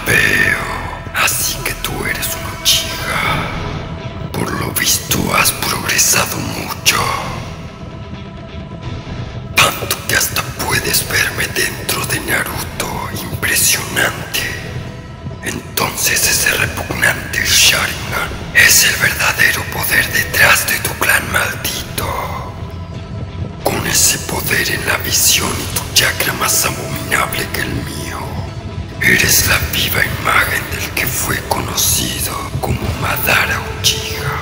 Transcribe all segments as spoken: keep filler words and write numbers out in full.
Veo. Así que tú eres una Uchiha. Por lo visto has progresado mucho. Tanto que hasta puedes verme dentro de Naruto. Impresionante. Entonces ese repugnante Sharingan es el verdadero poder detrás de tu clan maldito. Con ese poder en la visión y tu chakra más abominable que el mío, eres la viva imagen del que fue conocido como Madara Uchiha.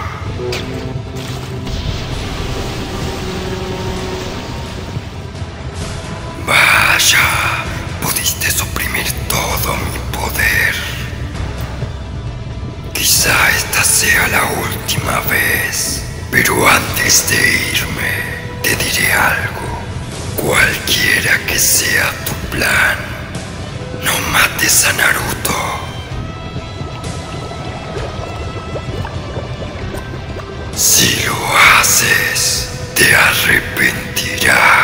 Vaya, pudiste suprimir todo mi poder. Quizá esta sea la última vez, pero antes de irme, te diré algo. Cualquiera que sea tu plan, no mates a Naruto. Si lo haces, te arrepentirás.